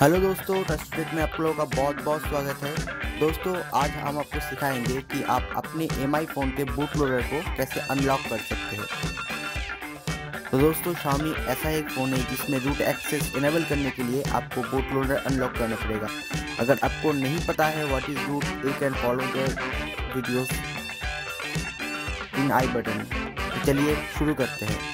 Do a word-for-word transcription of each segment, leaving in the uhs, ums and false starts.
Hello दोस्तों, टचटेक में आप लोगों का बहुत बहुत स्वागत है। दोस्तों, आज हम आपको सिखाएंगे कि आप अपने एम आई फ़ोन के बूट लोडर को कैसे अनलॉक कर सकते हैं। तो दोस्तों, Xiaomi ऐसा एक फ़ोन है जिसमें रूट एक्सेस इनेबल करने के लिए आपको बूट लोडर अनलॉक करना पड़ेगा। अगर आपको नहीं पता है what is root, you can follow the videos in I button. तो चलिए शुरू करते हैं।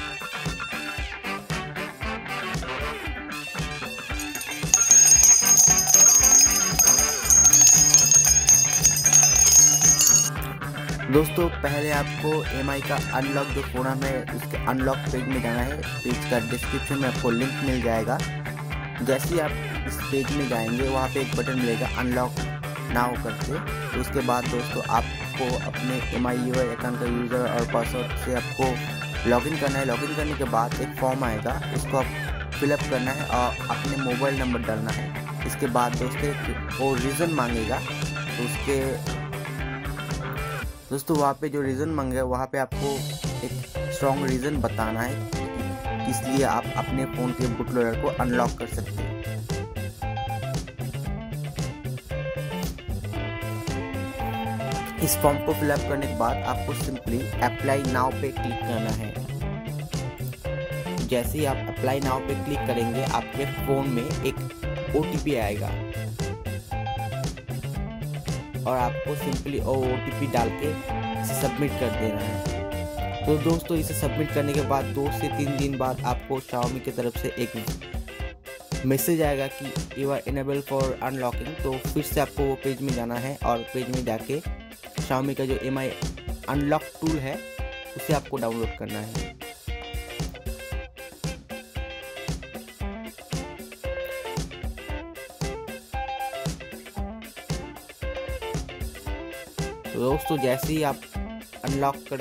दोस्तों, पहले आपको एम आई का अनलॉक जो फ़ोन है उसके अनलॉक पेज में जाना है। पेज का डिस्क्रिप्शन में आपको लिंक मिल जाएगा। जैसे ही आप इस पेज में जाएंगे वहाँ पे एक बटन मिलेगा अनलॉक नाउ करके। तो उसके बाद दोस्तों आपको अपने M I U I account का यूज़र और पासवर्ड से आपको लॉगिन करना है। लॉगिन करने के बाद एक फॉर्म आएगा, उसको आप फिलअप करना है और अपने मोबाइल नंबर डालना है। इसके बाद दोस्तों वो रीज़न मांगेगा, तो उसके दोस्तों वहाँ पे जो रीज़न मांगे वहाँ पे आपको एक स्ट्रॉन्ग रीज़न बताना है, इसलिए आप अपने फ़ोन के बूट लोडर को अनलॉक कर सकते हैं। इस फॉर्म को फिलअप करने के बाद आपको सिंपली अप्लाई नाउ पे क्लिक करना है। जैसे ही आप अप्लाई नाउ पे क्लिक करेंगे आपके फ़ोन में एक ओ टी पी आएगा और आपको सिंपली ओ टी पी डाल के इसे सबमिट कर देना है। तो दोस्तों, इसे सबमिट करने के बाद दो से तीन दिन बाद आपको Xiaomi की तरफ से एक मैसेज आएगा कि you are enable for unlocking. तो फिर से आपको वो पेज में जाना है और पेज में जाके Xiaomi का जो एम आई अनलॉक टूल है उसे आपको डाउनलोड करना है। तो दोस्तों, जैसे ही आप अनलॉक कर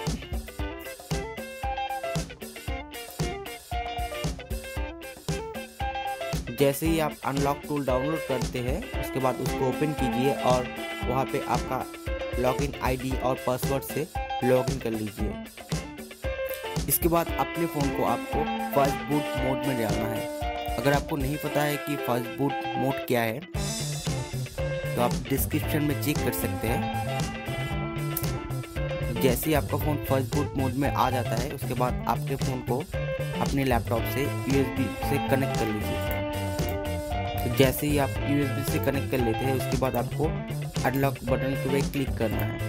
जैसे ही आप अनलॉक टूल डाउनलोड करते हैं उसके बाद उसको ओपन कीजिए और वहाँ पे आपका लॉगिन आईडी और पासवर्ड से लॉगिन कर लीजिए। इसके बाद अपने फ़ोन को आपको फास्ट बूट मोड में जाना है। अगर आपको नहीं पता है कि फास्ट बूट मोड क्या है तो आप डिस्क्रिप्शन में चेक कर सकते हैं। जैसे ही आपका फ़ोन फर्स्ट बूट मोड में आ जाता है उसके बाद आपके फ़ोन को अपने लैपटॉप से यू एस बी से कनेक्ट कर लीजिए। तो जैसे ही आप यू एस बी से कनेक्ट कर लेते हैं उसके बाद आपको अनलॉक बटन पे क्लिक करना है।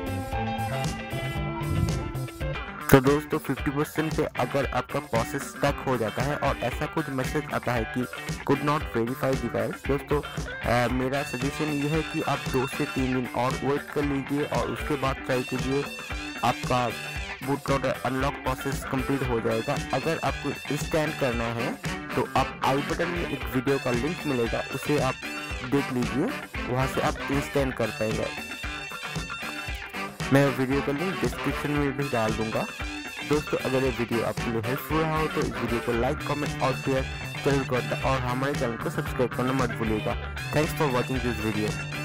तो दोस्तों, फिफ्टी परसेंट पे अगर आपका प्रोसेस स्टक हो जाता है और ऐसा कुछ मैसेज आता है कि कुड नॉट वेरीफाई डिवाइस, दोस्तों आ, मेरा सजेशन ये है कि आप दो से तीन दिन और वेट कर लीजिए और उसके बाद ट्राई कीजिए। आपका boot loader unlock process complete हो जाएगा। अगर आपको इंस्टेंट करना है तो आप आई बटन में एक वीडियो का लिंक मिलेगा, उसे आप देख लीजिए, वहाँ से आप इंस्टेंट कर पाएंगे। मैं वीडियो का लिंक डिस्क्रिप्शन में भी डाल दूंगा। दोस्तों, अगर ये वीडियो आपके लिए हेल्पफुल रहा हो तो इस वीडियो को लाइक, कमेंट और शेयर जरूर करना और हमारे चैनल को सब्सक्राइब करना मत भूलिएगा। Thanks for watching this video.